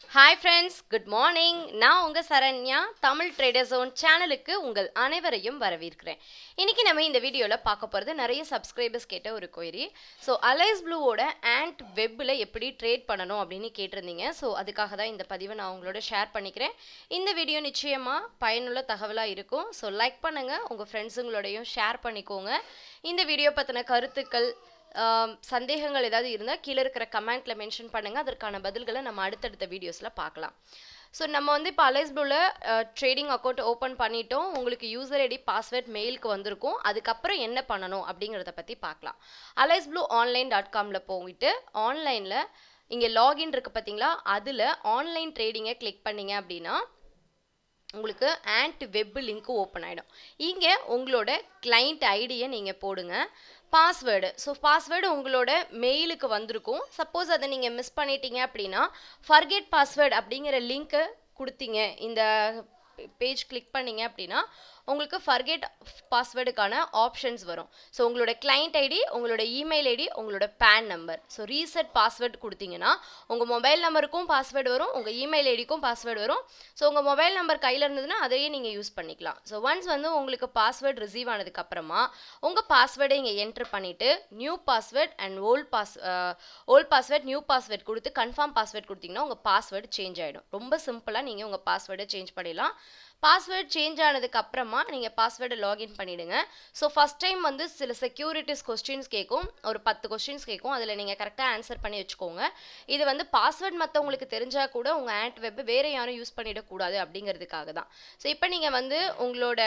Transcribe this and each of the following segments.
Hi friends, good morning. நான் உங்க Saranya Tamil trader zone சேனலுக்கு உங்கள் அனைவரையும் வரவேற்கிறேன். இன்னைக்கு நம்ம இந்த வீடியோல பார்க்க போறது நிறைய சப்ஸ்கிரைபர்ஸ் கேட்ட ஒரு query. ஸோ அலைஸ் ப்ளூவோட ஆண்ட் வெப்பில் எப்படி ட்ரேட் பண்ணணும் அப்படின்னு கேட்டிருந்தீங்க. ஸோ அதுக்காக தான் இந்த பதிவை நான் உங்களோட ஷேர் பண்ணிக்கிறேன். இந்த வீடியோ நிச்சயமாக பயனுள்ள தகவலாக இருக்கும். ஸோ லைக் பண்ணுங்க, உங்கள் ஃப்ரெண்ட்ஸுங்களோடையும் ஷேர் பண்ணிக்கோங்க. இந்த வீடியோ பற்றின கருத்துக்கள் சந்தேகங்கள் ஏதாவது இருந்தால் கீழே இருக்கிற கமெண்ட்டில் மென்ஷன் பண்ணுங்கள். அதற்கான பதில்களை நம்ம அடுத்தடுத்த வீடியோஸில் பார்க்கலாம். ஸோ நம்ம வந்து இப்போ அலைஸ் ப்ளூவில் ட்ரேடிங் அக்கௌண்ட் ஓப்பன் பண்ணிட்டோம். உங்களுக்கு யூசர் ஐடி பாஸ்வேர்ட் மெயிலுக்கு வந்திருக்கும். அதுக்கப்புறம் என்ன பண்ணணும் அப்படிங்கிறத பற்றி பார்க்கலாம். அலைஸ் ப்ளூ ஆன்லைன்.comல போயிட்டு ஆன்லைனில் இங்கே லாகின் இருக்குது பார்த்தீங்களா, அதில் ஆன்லைன் ட்ரேடிங்கை கிளிக் பண்ணிங்க அப்படின்னா உங்களுக்கு ஆண்ட் வெப் லிங்க் ஓப்பன் ஆகிடும். இங்கே உங்களோட கிளைண்ட் ஐடியை நீங்கள் போடுங்க, பாஸ்வேர்டு. ஸோ பாஸ்வேர்டு உங்களோட மெயிலுக்கு வந்திருக்கும். சப்போஸ் அதை நீங்கள் மிஸ் பண்ணிட்டீங்க அப்படின்னா ஃபர்கெட் பாஸ்வேர்டு அப்படிங்கிற லிங்க்கை கொடுத்தீங்க, இந்த பேஜ் கிளிக் பண்ணிங்க அப்படின்னா உங்களுக்கு ஃபர்கெட் பாஸ்வேர்டுக்கான ஆப்ஷன்ஸ் வரும். ஸோ உங்களோட கிளைண்ட் ஐடி, உங்களோட இமெயில் ஐடி, உங்களோட PAN number. So reset password கொடுத்தீங்கன்னா உங்கள் மொபைல் நம்பருக்கும் பாஸ்வேர்டு வரும், உங்கள் இமெயில் ஐடிக்கும் பாஸ்வேர்டு வரும். ஸோ உங்கள் மொபைல் நம்பர் கையில் இருந்ததுன்னா அதையே நீங்கள் யூஸ் பண்ணிக்கலாம். ஸோ ஒன்ஸ் வந்து உங்களுக்கு பாஸ்வேர்டு ரிசீவ் ஆனதுக்கப்புறமா உங்கள் பாஸ்வேர்டை இங்கே என்ட்ரு பண்ணிவிட்டு new password and old password new password கொடுத்து கன்ஃபார்ம் பாஸ்வேர்ட் கொடுத்தீங்கன்னா உங்கள் பாஸ்வேர்டு சேஞ்ச் ஆகிடும். ரொம்ப சிம்பிளாக நீங்கள் உங்கள் பாஸ்வேர்டை சேஞ்ச் பண்ணிடலாம். பாஸ்வேர்ட் சேஞ்ச் ஆனதுக்கு அப்புறமா நீங்கள் பாஸ்வேர்டை லாகின் பண்ணிவிடுங்க. ஸோ ஃபஸ்ட் டைம் வந்து சில செக்யூரிட்டிஸ் கொஸ்டின்ஸ் கேட்கும், ஒரு 10 கொஸ்டின்ஸ் கேட்கும். அதில் நீங்கள் கரெக்டாக ஆன்சர் பண்ணி வச்சுக்கோங்க. இது வந்து பாஸ்வேர்ட் மற்றவங்களுக்கு தெரிஞ்சால் கூட உங்கள் ஆண்ட் வெப் வேறு யாரும் யூஸ் பண்ணிடக்கூடாது அப்படிங்கிறதுக்காக தான். ஸோ இப்போ நீங்கள் வந்து உங்களோட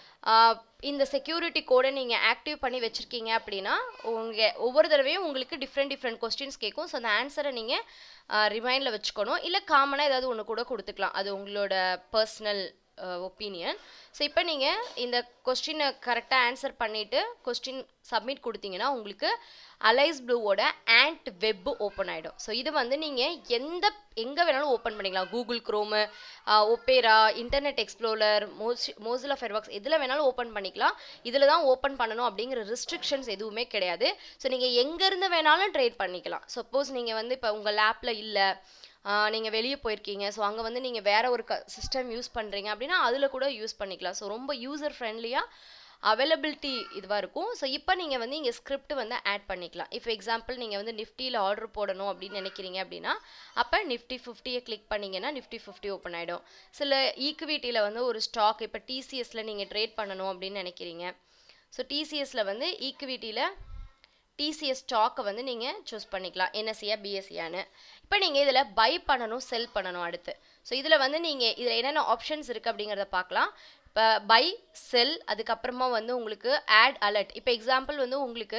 இந்த செக்யூரிட்டி கோடை நீங்கள் ஆக்டிவ் பண்ணி வச்சுருக்கீங்க அப்படின்னா ஒவ்வொரு தடவையும் உங்களுக்கு டிஃப்ரெண்ட் கொஸ்டின்ஸ் கேட்கும். ஸோ அந்த ஆன்சரை நீங்கள் ரிமைண்டில் வச்சுக்கணும். இல்லை காமனாக ஏதாவது ஒன்று கூட கொடுத்துக்கலாம், அது உங்களோட பர்சனல் ஒப்பீனியன். ஸோ இப்போ நீங்கள் இந்த கொஸ்டினை கரெக்டாக ஆன்சர் பண்ணிவிட்டு கொஸ்டின் சப்மிட் கொடுத்தீங்கன்னா உங்களுக்கு அலைஸ் ப்ளூவோட ஆண்ட் வெப் ஓப்பன் ஆகிடும். ஸோ இது வந்து நீங்கள் எங்கே வேணாலும் ஓப்பன் பண்ணிக்கலாம். Google Chrome, Opera, Internet Explorer, Mozilla Firefox, எதில் வேணாலும் ஓப்பன் பண்ணிக்கலாம். இதில் தான் ஓப்பன் பண்ணணும் அப்படிங்கிற ரெஸ்ட்ரிக்ஷன்ஸ் எதுவுமே கிடையாது. ஸோ நீங்கள் எங்கேருந்து வேணாலும் ட்ரேட் பண்ணிக்கலாம். சப்போஸ் நீங்கள் வந்து இப்போ உங்கள் லேப்பில் இல்லை, நீங்கள் வெளியே போயிருக்கீங்க, ஸோ அங்கே வந்து நீங்கள் வேறு ஒரு சிஸ்டம் யூஸ் பண்ணுறீங்க அப்படின்னா அதில் கூட யூஸ் பண்ணிக்கலாம். ஸோ ரொம்ப யூசர் ஃப்ரெண்ட்லியாக அவைலபிலிட்டி இதுவாக இருக்கும். ஸோ இப்போ நீங்கள் வந்து இங்கே ஸ்கிரிப்ட் வந்து ஆட் பண்ணிக்கலாம். இப்போ எக்ஸாம்பிள் நீங்கள் வந்து நிஃப்டியில் ஆர்டர் போடணும் அப்படின்னு நினைக்கிறீங்க அப்படின்னா அப்போ நிஃப்டி 50யை கிளிக் பண்ணிங்கன்னா நிஃப்டி 50 ஓப்பன் ஆகிடும். சில ஈக்விட்டியில் வந்து ஒரு ஸ்டாக், இப்போ டிசிஎஸில் நீங்கள் ட்ரேட் பண்ணணும் அப்படின்னு நினைக்கிறீங்க. ஸோ டிசிஎஸில் வந்து ஈக்விட்டியில் டிசிஎஸ் ஸ்டாக்கை வந்து நீங்கள் சூஸ் பண்ணிக்கலாம், என்எஸ்சியா பிஎஸ்சியான்னு. இப்போ நீங்கள் இதில் பை பண்ணணும், செல் பண்ணணும் அடுத்து. ஸோ இதில் வந்து நீங்கள் இதில் என்னென்ன ஆப்ஷன்ஸ் இருக்குது அப்படிங்கிறத பார்க்கலாம். இப்போ பை, செல், அதுக்கப்புறமா வந்து உங்களுக்கு ஆட் அலர்ட். இப்போ எக்ஸாம்பிள் வந்து உங்களுக்கு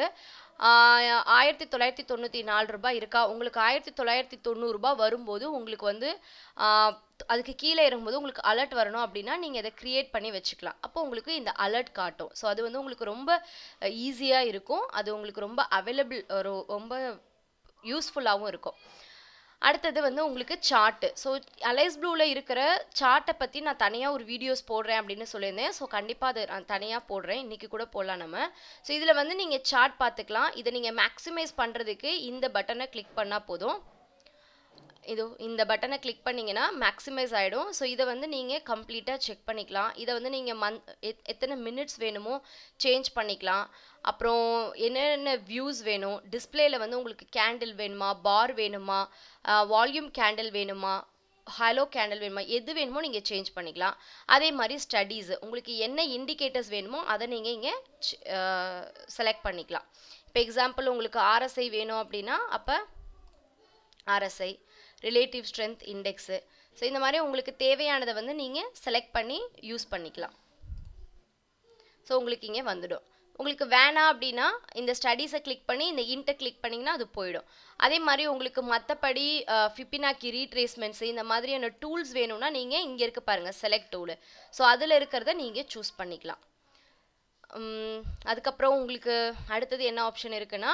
1994 ரூபாய் இருக்கா, உங்களுக்கு 1990 ரூபாய் வரும்போது உங்களுக்கு வந்து அதுக்கு கீழே இறங்கும்போது உங்களுக்கு அலர்ட் வரணும் அப்படின்னா நீங்கள் இதை க்ரியேட் பண்ணி வச்சுக்கலாம். அப்போ உங்களுக்கு இந்த அலர்ட் காட்டும். ஸோ அது வந்து உங்களுக்கு ரொம்ப ஈஸியாக இருக்கும், அது உங்களுக்கு ரொம்ப அவைலபிள், ரொம்ப யூஸ்ஃபுல்லாகவும் இருக்கும். அடுத்தது வந்து உங்களுக்கு சார்ட்டு. ஸோ அலைஸ் ப்ளூவில் இருக்கிற சார்ட்டை பற்றி நான் தனியாக ஒரு வீடியோஸ் போடுறேன் அப்படின்னு சொல்லியிருந்தேன். ஸோ கண்டிப்பாக அதை நான் தனியாக போடுறேன், இன்றைக்கி கூட போடலாம் நம்ம. ஸோ இதில் வந்து நீங்கள் சார்ட் பார்த்துக்கலாம். இதை நீங்கள் மேக்ஸிமைஸ் பண்ணுறதுக்கு இந்த பட்டனை கிளிக் பண்ணால் போதும். இந்த பட்டனை கிளிக் பண்ணிங்கன்னா மேக்ஸிமைஸ் ஆகிடும். ஸோ இதை வந்து நீங்கள் கம்ப்ளீட்டாக செக் பண்ணிக்கலாம். இதை வந்து நீங்கள் எத்தனை மினிட்ஸ் வேணுமோ சேஞ்ச் பண்ணிக்கலாம். அப்புறம் என்னென்ன வியூஸ் வேணும், டிஸ்பிளேயில் வந்து உங்களுக்கு கேண்டில் வேணுமா, பார் வேணுமா, வால்யூம் கேண்டில் வேணுமா, ஹலோ கேண்டில் வேணுமா, எது வேணுமோ நீங்கள் சேஞ்ச் பண்ணிக்கலாம். அதே மாதிரி ஸ்டடீஸ், உங்களுக்கு என்ன இண்டிகேட்டர்ஸ் வேணுமோ அதை நீங்கள் இங்கே செலக்ட் பண்ணிக்கலாம். இப்போ எக்ஸாம்பிள் உங்களுக்கு ஆர்எஸ்ஐ வேணும் அப்படின்னா அப்போ RSI, relative strength index. So இந்த மாதிரி உங்களுக்கு தேவையானதை வந்து நீங்கள் செலக்ட் பண்ணி யூஸ் பண்ணிக்கலாம். ஸோ உங்களுக்கு இங்கே வந்துடும். உங்களுக்கு வேணாம் அப்படின்னா இந்த ஸ்டடீஸை கிளிக் பண்ணி இந்த இன்ட்டை கிளிக் பண்ணிங்கன்னா அது போயிடும். அதே மாதிரி உங்களுக்கு மற்றபடி ஃபிபினாக்கி ரீட்ரேஸ்மெண்ட்ஸ் இந்த மாதிரியான டூல்ஸ் வேணும்னா நீங்கள் இங்கே இருக்க பாருங்கள் செலக்ட் டூலு. ஸோ அதில் இருக்கிறத நீங்கள் சூஸ் பண்ணிக்கலாம். அதுக்கப்புறம் உங்களுக்கு அடுத்தது என்ன ஆப்ஷன் இருக்குன்னா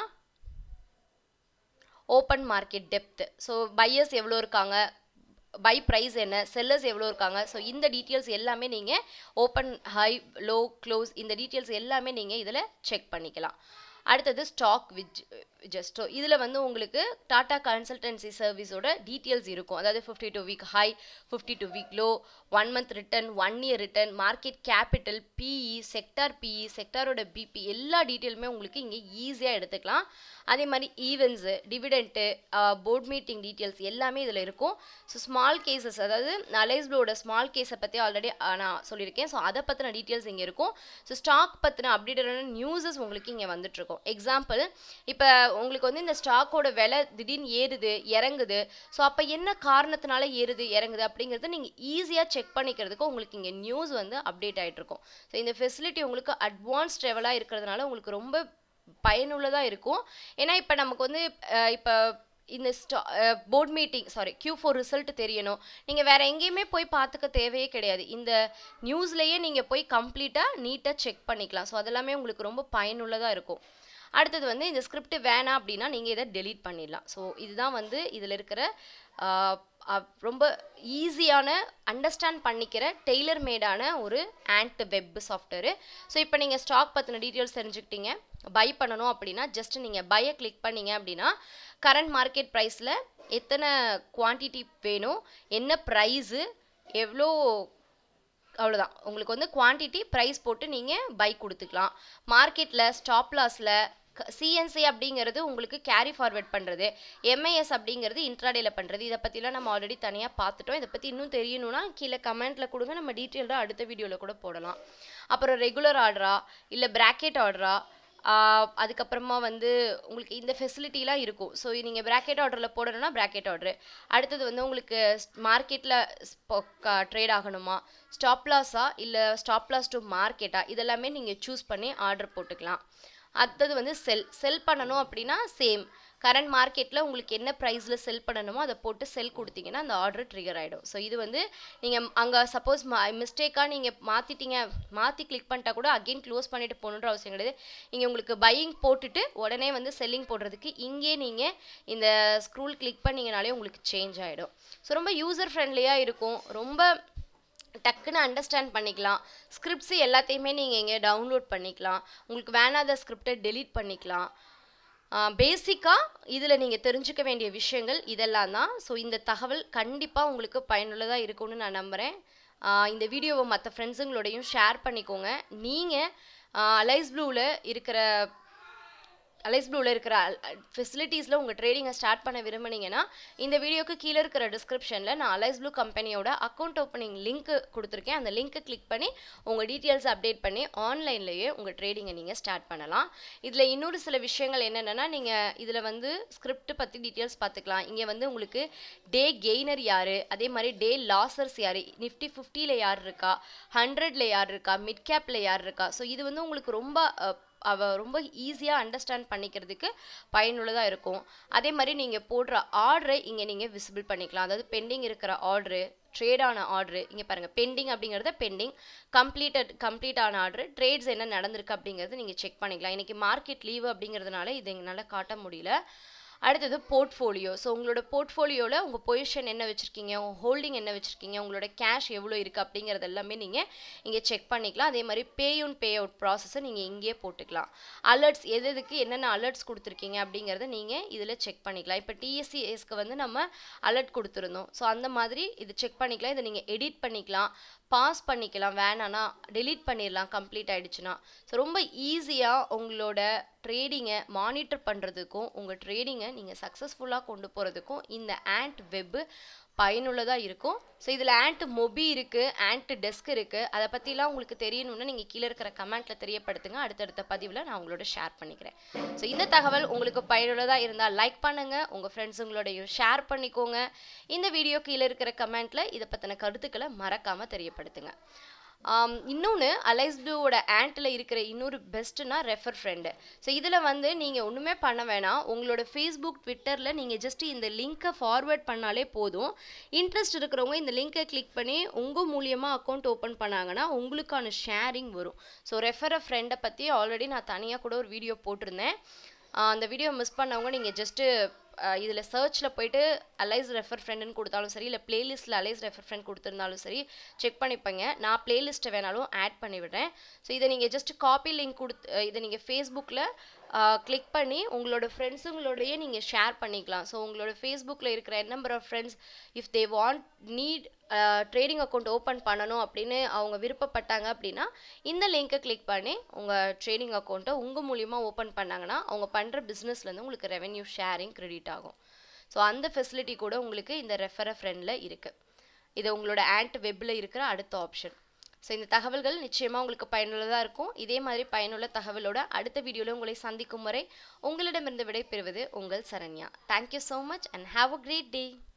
open market depth. So buyers எவ்வளோ இருக்காங்க, பை ப்ரைஸ் என்ன, செல்லர்ஸ் எவ்வளோ இருக்காங்க, ஸோ இந்த டீட்டெயில்ஸ் எல்லாமே நீங்கள் ஓப்பன், ஹை, லோ, க்ளோஸ், இந்த டீட்டெயில்ஸ் எல்லாமே நீங்கள் இதில் செக் பண்ணிக்கலாம். அடுத்தது ஸ்டாக் ஜஸ்ட் ஸோ இதில் வந்து உங்களுக்கு டாடா கன்சல்டன்சி சர்வீஸோட டீட்டெயில்ஸ் இருக்கும். அதாவது 52 week high, 52 week low, 1 month return, 1 year return, market capital, PE, செக்டாரோட பிபி எல்லா டீட்டெயிலுமே உங்களுக்கு இங்கே ஈஸியாக எடுத்துக்கலாம். அதே மாதிரி events, dividend, board meeting details எல்லாமே இதில் இருக்கும். ஸோ ஸ்மால் கேசஸ், அதாவது அலைஸ் ப்ளூவோட ஸ்மால் கேஸை பற்றி ஆல்ரெடி நான் சொல்லியிருக்கேன். ஸோ அதை பற்றின டீட்டெயில்ஸ் இங்கே இருக்கும். ஸோ ஸ்டாக் பற்றின அப்டேட்டடான நியூஸஸ் உங்களுக்கு இங்கே வந்துட்டுருக்கும். எக்ஸாம்பிள், இப்போ உங்களுக்கு வந்து இந்த ஸ்டாக்கோட விலை திடீர்னு ஏறுது இறங்குது, ஸோ அப்போ என்ன காரணத்தினால ஏறுது இறங்குது அப்படிங்கிறது நீங்கள் ஈஸியாக செக் பண்ணிக்கிறதுக்கு உங்களுக்கு இங்கே நியூஸ் வந்து அப்டேட் ஆகிட்டு இருக்கும். ஸோ இந்த ஃபெசிலிட்டி உங்களுக்கு அட்வான்ஸ் லெவலாக இருக்கிறதுனால உங்களுக்கு ரொம்ப பயனுள்ளதாக இருக்கும். ஏன்னா இப்போ நமக்கு வந்து இப்போ இந்த போர்ட் மீட்டிங் Q4 ரிசல்ட் தெரியணும், நீங்கள் வேறு எங்கேயுமே போய் பார்த்துக்க தேவையே கிடையாது. இந்த நியூஸ்லேயே நீங்கள் போய் கம்ப்ளீட்டாக நீட்டாக செக் பண்ணிக்கலாம். ஸோ அதெல்லாமே உங்களுக்கு ரொம்ப பயனுள்ளதாக இருக்கும். அடுத்தது வந்து இந்த ஸ்கிரிப்ட் வேணாம் அப்படின்னா நீங்கள் இதை டெலீட் பண்ணிடலாம். ஸோ இதுதான் வந்து இதில் இருக்கிற ரொம்ப ஈஸியான அண்டர்ஸ்டாண்ட் பண்ணிக்கிற டெய்லர் மேடான ஒரு ஆண்ட் வெப் சாஃப்ட்வேரு. ஸோ இப்போ நீங்கள் ஸ்டாக் பற்றின டீட்டெயில்ஸ் தெரிஞ்சுக்கிட்டீங்க, பை பண்ணணும் அப்படின்னா ஜஸ்ட் நீங்கள் பையை கிளிக் பண்ணீங்க அப்படின்னா கரண்ட் மார்க்கெட் ப்ரைஸில் எத்தனை குவான்டிட்டி வேணும், என்ன ப்ரைஸு, எவ்வளோ, அவ்வளோதான். உங்களுக்கு வந்து குவான்டிட்டி ப்ரைஸ் போட்டு நீங்கள் பை கொடுத்துக்கலாம். மார்க்கெட்டில் ஸ்டாப் லாஸில் சிஎன்சி அப்படிங்கிறது உங்களுக்கு கேரி ஃபார்வர்ட் பண்ணுறது, எம்ஐஎஸ் அப்படிங்கிறது இன்ட்ராடேல பண்ணுறது. இதை பற்றிலாம் நம்ம ஆல்ரெடி தனியாக பார்த்துட்டோம். இதை பற்றி இன்னும் தெரியணும்னா கீழே கமெண்ட்டில் கொடுங்க, நம்ம டீட்டெயில்டாக அடுத்த வீடியோவில் கூட போடலாம். அப்புறம் ரெகுலர் ஆர்டரா இல்லை பிராக்கெட் ஆர்டரா, அதுக்கப்புறமா வந்து உங்களுக்கு இந்த ஃபெசிலிட்டிலாம் இருக்கும். ஸோ நீங்கள் பிராக்கெட் ஆர்டரில் போடணும்னா பிராக்கெட் ஆர்டரு. அடுத்தது வந்து உங்களுக்கு மார்க்கெட்டில் ட்ரேட் ஆகணுமா, ஸ்டாப் லாஸா இல்லை ஸ்டாப் லாஸ் டு மார்க்கெட்டா, இதெல்லாமே நீங்கள் சூஸ் பண்ணி ஆர்டர் போட்டுக்கலாம். அடுத்தது வந்து செல் பண்ணணும் அப்படின்னா சேம் கரண்ட் மார்க்கெட்டில் உங்களுக்கு என்ன ப்ரைஸில் செல் பண்ணணுமோ அதை போட்டு செல் கொடுத்தீங்கன்னா அந்த ஆர்டர் ட்ரிகர் ஆகிடும். ஸோ இது வந்து நீங்கள் அங்கே சப்போஸ் மிஸ்டேக்காக நீங்கள் மாற்றி கிளிக் பண்ணிட்டா கூட அகெயின் க்ளோஸ் பண்ணிட்டு போகணுன்ற அவசியம் கிடையாது. இங்கே உங்களுக்கு பையிங் போட்டுட்டு உடனே வந்து செல்லிங் போடுறதுக்கு இங்கே நீங்கள் இந்த ஸ்க்ரூல் கிளிக் பண்ணிங்கனாலே உங்களுக்கு சேஞ்ச் ஆகிடும். ஸோ ரொம்ப யூசர் ஃப்ரெண்ட்லியாக இருக்கும், ரொம்ப டக்குன்னு அண்டர்ஸ்டாண்ட் பண்ணிக்கலாம். ஸ்கிரிப்ட்ஸு எல்லாத்தையுமே நீங்கள் இங்கே டவுன்லோட் பண்ணிக்கலாம். உங்களுக்கு வேணாத ஸ்கிரிப்டை டெலீட் பண்ணிக்கலாம். பேசிக்காக இதில் நீங்கள் தெரிஞ்சுக்க வேண்டிய விஷயங்கள் இதெல்லாம் தான். ஸோ இந்த தகவல் கண்டிப்பாக உங்களுக்கு பயனுள்ளதாக இருக்கும்னு நான் நம்புகிறேன். இந்த வீடியோவை மற்ற ஃப்ரெண்ட்ஸுங்களோடையும் ஷேர் பண்ணிக்கோங்க. நீங்கள் அலைஸ் ப்ளூவில் இருக்கிற ஃபெசிலிட்டிஸில் உங்கள் ட்ரேடிங்கை ஸ்டார்ட் பண்ண விரும்புனீங்கன்னா இந்த வீடியோக்கு கீழே இருக்கிற டிஸ்கிரிப்ஷனில் நான் அலைஸ் ப்ளூ கம்பெனியோட அக்கௌண்ட் ஓப்பனிங் லிங்க்கு கொடுத்துருக்கேன். அந்த லிங்க்கை கிளிக் பண்ணி உங்கள் டீட்டெயில்ஸ் அப்டேட் பண்ணி ஆன்லைன்லேயே உங்கள் ட்ரேடிங்கை நீங்கள் ஸ்டார்ட் பண்ணலாம். இதில் இன்னொரு சில விஷயங்கள் என்னென்னா, நீங்கள் இதில் வந்து ஸ்கிரிப்ட் பற்றி டீட்டெயில்ஸ் பார்த்துக்கலாம். இங்கே வந்து உங்களுக்கு டே கெய்னர் யார், அதே மாதிரி டே லாசர்ஸ் யார், நிஃப்டி 50ல் யார் இருக்கா, 100ல் யார் இருக்கா, மிட் கேப்பில் யார் இருக்கா. ஸோ இது வந்து உங்களுக்கு ரொம்ப ஈஸியாக அண்டர்ஸ்டாண்ட் பண்ணிக்கிறதுக்கு பயனுள்ளதாக இருக்கும். அதே மாதிரி நீங்கள் போடுற ஆர்டரை இங்கே நீங்கள் விசிபிள் பண்ணிக்கலாம். அதாவது பெண்டிங் இருக்கிற ஆர்டரு, ட்ரேடான ஆர்டரு, இங்கே பாருங்கள் பெண்டிங் அப்படிங்கிறத பெண்டிங், கம்ப்ளீட்டான ஆர்டரு, ட்ரேட்ஸ் என்ன நடந்திருக்கு அப்படிங்கிறது நீங்கள் செக் பண்ணிக்கலாம். இன்றைக்கி மார்க்கெட் லீவு அப்படிங்கிறதுனால இது எங்களால் காட்ட முடியல. அடுத்தது போர்ட்ஃபோலியோ. ஸோ உங்களோட போர்ட்ஃபோலியோவில் உங்கள் பொசிஷன் என்ன வச்சுருக்கீங்க, உங்கள் ஹோல்டிங் என்ன வச்சுருக்கீங்க, உங்களோட கேஷ் எவ்வளோ இருக்குது அப்படிங்கிறது எல்லாமே நீங்கள் இங்கே செக் பண்ணிக்கலாம். அதே மாதிரி பே அவுட் ப்ராசஸை நீங்கள் இங்கேயே போட்டுக்கலாம். அலர்ட்ஸ் எதுக்கு என்னென்ன அலர்ட்ஸ் கொடுத்துருக்கீங்க அப்படிங்கிறத நீங்கள் இதில் செக் பண்ணிக்கலாம். இப்போ டிஎஸ்சிஎஸ்க்கு வந்து நம்ம அலர்ட் கொடுத்துருந்தோம். ஸோ அந்த மாதிரி இது செக் பண்ணிக்கலாம். இதை நீங்கள் எடிட் பண்ணிக்கலாம், பாஸ் பண்ணிக்கலாம், வேணான்னா டெலீட் பண்ணிடலாம் கம்ப்ளீட் ஆகிடுச்சுன்னா. ஸோ ரொம்ப ஈஸியாக உங்களோட ட்ரேடிங்கை மானிட்டர் பண்ணுறதுக்கும் உங்கள் ட்ரேடிங்கை நீங்கள் சக்ஸஸ்ஃபுல்லாக கொண்டு போகிறதுக்கும் இந்த ஆண்ட் வெப்பு பயனுள்ளதாக இருக்கும். ஸோ இதில் ஆண்ட் மொபி இருக்குது, ஆண்ட் டெஸ்க் இருக்குது. அதை பற்றிலாம் உங்களுக்கு தெரியணும்னா நீங்கள் கீழே இருக்கிற கமெண்ட்டில் தெரியப்படுத்துங்க. அடுத்தடுத்த பதிவில் நான் உங்களோட ஷேர் பண்ணிக்கிறேன். ஸோ இந்த தகவல் உங்களுக்கு பயனுள்ளதாக இருந்தால் லைக் பண்ணுங்கள், உங்கள் ஃப்ரெண்ட்ஸுங்களோடையும் ஷேர் பண்ணிக்கோங்க. இந்த வீடியோ கீழே இருக்கிற கமெண்ட்டில் இதை பற்றின கருத்துக்களை மறக்காமல் தெரியப்படுத்துங்க. இன்னொன்று அலைஸ் ப்ளூவோட ஆண்ட்டில் இருக்கிற இன்னொரு பெஸ்ட்டுனா ரெஃபர் ஃப்ரெண்டு. ஸோ இதில் வந்து நீங்கள் ஒன்றுமே பண்ண வேணாம். உங்களோட ஃபேஸ்புக், ட்விட்டரில் நீங்கள் ஜஸ்ட் இந்த லிங்க்கை ஃபார்வேர்ட் பண்ணாலே போதும். இன்ட்ரெஸ்ட் இருக்கிறவங்க இந்த லிங்க்கை கிளிக் பண்ணி உங்கள் மூலியமாக அக்கௌண்ட் ஓப்பன் பண்ணாங்கன்னா உங்களுக்கான ஷேரிங் வரும். ஸோ ரெஃபர் அ ஃப்ரெண்டை பற்றி ஆல்ரெடி நான் தனியாக கூட ஒரு வீடியோ போட்டிருந்தேன். அந்த வீடியோ மிஸ் பண்ணவங்க நீங்கள் ஜஸ்ட்டு இதில் சர்ச்சில் போய்ட்டு அலைஸ் ரெஃபர் ஃப்ரெண்டுன்னு கொடுத்தாலும் சரி, இல்லை பிளேலிஸ்ட்டில் அலைஸ் ரெஃபர் ஃப்ரெண்ட் கொடுத்துருந்தாலும் சரி செக் பண்ணிப்பேங்க. நான் பிளேலிஸ்ட்டை வேணாலும் ஆட் பண்ணிவிடுறேன். ஸோ இதை நீங்கள் ஜஸ்ட் காப்பி லிங்க் இதை நீங்கள் ஃபேஸ்புக்கில் கிளிக் பண்ணி உங்களோட ஃப்ரெண்ட்ஸுங்களோடையே நீங்கள் ஷேர் பண்ணிக்கலாம். ஸோ உங்களோட ஃபேஸ்புக்கில் இருக்கிற number of friends if they want need trading account open பண்ணணும் அப்படின்னு அவங்க விருப்பப்பட்டாங்க அப்படின்னா இந்த லிங்க்கை கிளிக் பண்ணி உங்கள் ட்ரேடிங் அக்கௌண்ட்டை உங்கள் மூலியமாக ஓப்பன் பண்ணாங்கன்னா அவங்க பண்ணுற பிஸ்னஸ்லேருந்து உங்களுக்கு ரெவென்யூ ஷேரிங் கிரெடிட் ஆகும். ஸோ அந்த ஃபெசிலிட்டி கூட உங்களுக்கு இந்த ரெஃபர் ஃப்ரெண்டில் இருக்குது. இது உங்களோட ஆண்ட் வெப்பில் இருக்கிற அடுத்த ஆப்ஷன். ஸோ இந்த தகவல்கள் நிச்சயமாக உங்களுக்கு பயனுள்ளதாக இருக்கும். இதே மாதிரி பயனுள்ள தகவலோட அடுத்த வீடியோவில் உங்களை சந்திக்கும் வரை உங்களிடமிருந்து விடை பெறுவது உங்கள் Saranya. Thank you so much and have a great day.